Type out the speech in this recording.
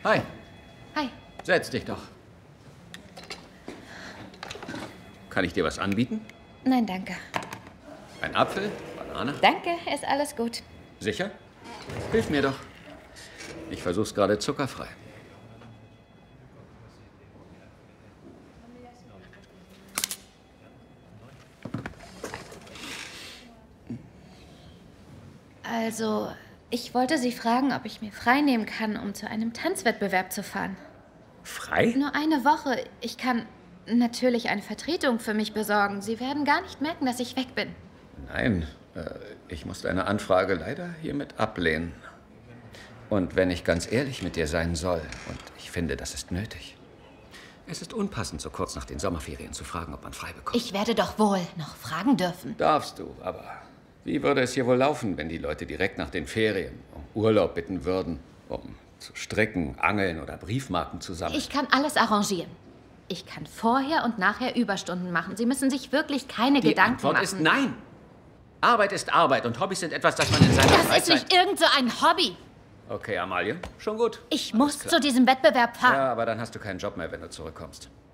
Hi, Hi. setz dich doch. Kann ich dir was anbieten? Nein, danke. Ein Apfel? Banane? Danke, ist alles gut. Sicher? Hilf mir doch. Ich versuch's gerade zuckerfrei. Also, ich wollte Sie fragen, ob ich mir frei nehmen kann, um zu einem Tanzwettbewerb zu fahren. Frei? Nur eine Woche. Ich kann natürlich eine Vertretung für mich besorgen. Sie werden gar nicht merken, dass ich weg bin. Nein, ich muss deine Anfrage leider hiermit ablehnen. Und wenn ich ganz ehrlich mit dir sein soll, und ich finde, das ist nötig, es ist unpassend, so kurz nach den Sommerferien zu fragen, ob man frei bekommt. Ich werde doch wohl noch fragen dürfen. Darfst du, aber wie würde es hier wohl laufen, wenn die Leute direkt nach den Ferien um Urlaub bitten würden, um zu stricken, angeln oder Briefmarken zu sammeln? Ich kann alles arrangieren. Ich kann vorher und nachher Überstunden machen. Sie müssen sich wirklich keine Die Gedanken Antwort machen. ist nein. Arbeit ist Arbeit und Hobbys sind etwas, das man in seiner Das ist Freizeit... nicht irgend so ein Hobby. Okay, Amalie, schon gut. Ich muss zu diesem Wettbewerb fahren. Ja, aber dann hast du keinen Job mehr, wenn du zurückkommst.